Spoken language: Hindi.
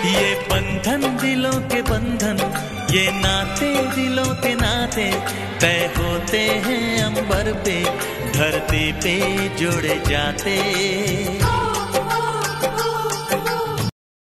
ये बंधन दिलों के बंधन, ये नाते दिलों के नाते तय होते हैं अंबर पे, धरती पे जोड़े जाते।